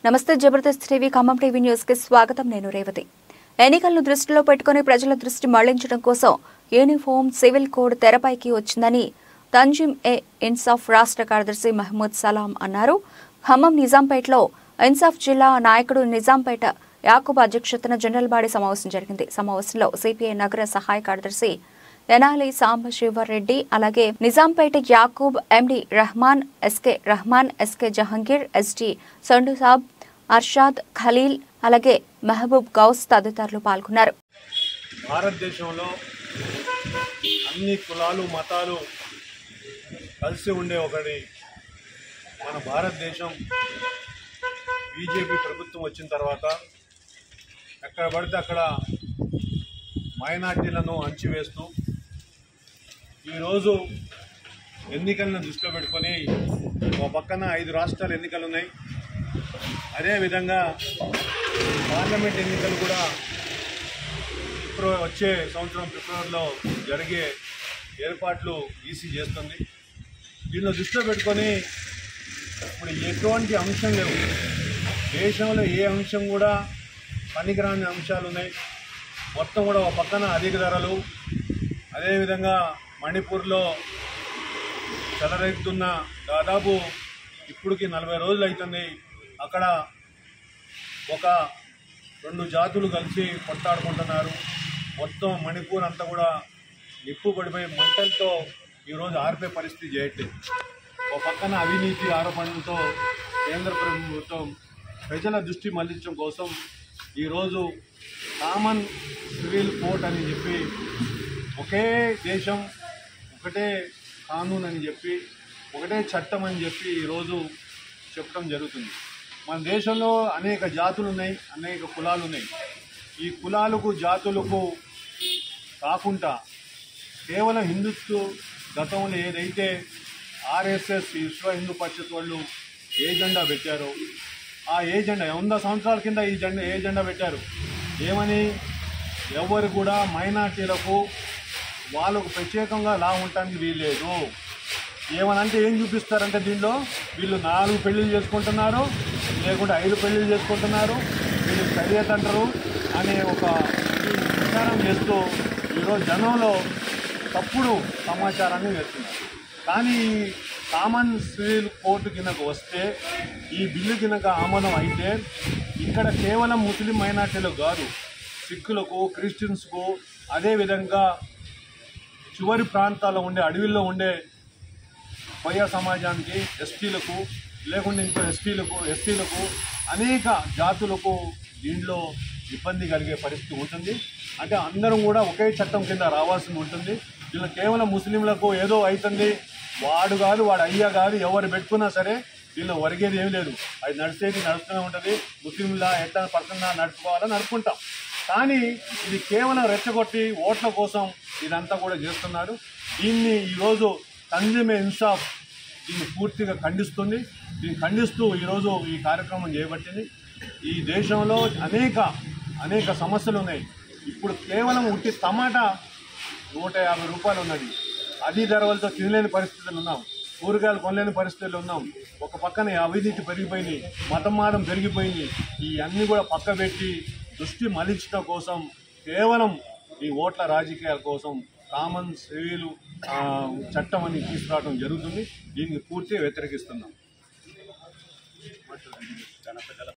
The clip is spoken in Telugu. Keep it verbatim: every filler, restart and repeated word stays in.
నమస్తే Jabardasth TV Khammam TV news కి స్వాగతం. నేను రేవతి. ఎన్నికలను దృష్టిలో పెట్టుకుని ప్రజల దృష్టి మళ్లించడం కోసం యూనిఫామ్ సివిల్ కోడ్ తెరపైకి వచ్చిందని తంజీమ్ ఏ ఇన్సాఫ్ రాష్ట్ర కార్యదర్శి మహమ్మద్ సలాం అన్నారు. ఖమ్మం నిజాంపేటలో ఇన్సాఫ్ జిల్లా నాయకుడు నిజాంపేట యాకూబ్ అధ్యక్షతన జనరల్ బాడీ సమావేశం జరిగింది. సమావేశంలో సిపిఐ నగర సహాయ కార్యదర్శి తెనాలి సాంబశివర్ రెడ్డి, అలాగే Nizampet Yakub, MD Rahman, SK Rahman, SK Jahangir, SD Sandusab, Arshad, Khaleel, అలాగే మహబూబ్ గౌస్ తదితరులు పాల్గొన్నారు. భారతదేశంలో అన్ని కులాలు మతాలు కలిసి ఉండే ఒకటి మన భారతదేశం బీజేపీ ప్రభుత్వం వచ్చిన తర్వాత ఎక్కడ పడితే అక్కడ మైనార్టీలను అణచివేస్తూ ఈరోజు ఎన్నికలను దృష్టిలో పెట్టుకొని ఒక పక్కన ఐదు రాష్ట్రాల ఎన్నికలు ఉన్నాయి. అదేవిధంగా పార్లమెంట్ ఎన్నికలు కూడా ఫిబ్రవరి వచ్చే సంవత్సరం ఫిబ్రవరిలో జరిగే ఏర్పాట్లు ఈసీ చేస్తుంది. దీనిలో దృష్టిలో పెట్టుకొని ఇప్పుడు ఎటువంటి అంశం లేవు. దేశంలో ఏ అంశం కూడా పనికిరాని అంశాలు ఉన్నాయి. మొత్తం కూడా ఒక పక్కన అధిక ధరలు, అదేవిధంగా మణిపూర్లో చెలరేగుతున్న దాదాపు ఇప్పటికి నలభై రోజులు అవుతుంది. అక్కడ ఒక రెండు జాతులు కలిసి కొట్టాడుకుంటున్నారు. మొత్తం మణిపూర్ అంతా కూడా నిప్పు పడిపోయి మంటలతో ఈరోజు ఆర్పే పరిస్థితి చేయట్లేదు. ఒక పక్కన అవినీతి ఆరోపణలతో కేంద్ర ప్రభుత్వం ప్రజల దృష్టి మళ్లించడం కోసం ఈరోజు కామన్ సివిల్ కోడ్ అని చెప్పి ఒకే దేశం ఒకటే కానూన్ అని చెప్పి ఒకటే చట్టం అని చెప్పి ఈరోజు చెప్పడం జరుగుతుంది. మన దేశంలో అనేక జాతులు ఉన్నాయి, అనేక కులాలు ఉన్నాయి. ఈ కులాలకు జాతులకు కాకుండా కేవలం హిందుత్వ గతంలో ఏదైతే ఆర్ఎస్ఎస్ విశ్వ హిందూ పరిషత్ వాళ్ళు ఏ జెండా పెట్టారో ఆ ఏ జెండా వంద సంవత్సరాల కింద ఈ జెండా ఏ జెండా పెట్టారు ఏమని, ఎవరు కూడా మైనార్టీలకు వాళ్ళకు ప్రత్యేకంగా లా ఉండటానికి వీల్లేదు. ఏమనంటే ఏం చూపిస్తారంటే దీనిలో వీళ్ళు నాలుగు పెళ్లిళ్ళు చేసుకుంటున్నారు, లేకుంటే ఐదు పెళ్లిళ్ళు చేసుకుంటున్నారు, వీళ్ళు శరీయత్ అంటారు అనే ఒక ప్రచారం చేస్తూ ఈరోజు జనంలో తప్పుడు సమాచారాన్ని వేస్తున్నారు. కానీ కామన్ సివిల్ కోర్టు కిందకు వస్తే ఈ బిల్లు కింద ఆమోదం అయితే ఇక్కడ కేవలం ముస్లిం మైనార్టీలకు కాదు, సిక్కులకు, క్రిస్టియన్స్కు, అదేవిధంగా చివరి ప్రాంతాల్లో ఉండే అడవిల్లో ఉండే పయ్య సమాజానికి, ఎస్టీలకు, లేకుంటే ఇంకో ఎస్టీలకు ఎస్టీలకు అనేక జాతులకు దీనిలో ఇబ్బంది కలిగే పరిస్థితి ఉంటుంది. అంటే అందరం కూడా ఒకే చట్టం కింద రావాల్సి ఉంటుంది. దీనిలో కేవలం ముస్లింలకు ఏదో అవుతుంది, వాడు కాదు వాడు అయ్యా కాదు ఎవరు పెట్టుకున్నా సరే దీనిలో ఒరిగేది ఏం లేదు. అది నడిచేది నడుస్తూనే ఉంటుంది. ముస్లింలా ఎట్లా పడుతుందా నడుపుకోవాలని నడుపుకుంటాం. కానీ ఇది కేవలం రెచ్చగొట్టి ఓట్ల కోసం ఇదంతా కూడా చేస్తున్నారు. దీన్ని ఈరోజు తంజీమ్ ఇన్సాఫ్ దీన్ని పూర్తిగా ఖండిస్తుంది. దీన్ని ఖండిస్తూ ఈరోజు ఈ కార్యక్రమం చేయబట్టింది. ఈ దేశంలో అనేక అనేక సమస్యలు ఉన్నాయి. ఇప్పుడు కేవలం ఉట్టి టమాటా నూట యాభై రూపాయలు ఉన్నది. అధిక ధరలతో తినలేని పరిస్థితులు ఉన్నాం, కూరగాయలు కొనలేని పరిస్థితులు ఉన్నాం. ఒక పక్కన అవినీతి పెరిగిపోయింది, మతమాదం పెరిగిపోయింది. ఈ అన్నీ కూడా పక్క పెట్టి దృష్టి మళ్లించడం కోసం కేవలం ఈ ఓట్ల రాజకీయాల కోసం కామన్ సివిల్ చట్టం అని తీసుకురావడం జరుగుతుంది. దీనికి పూర్తిగా వ్యతిరేకిస్తున్నాం.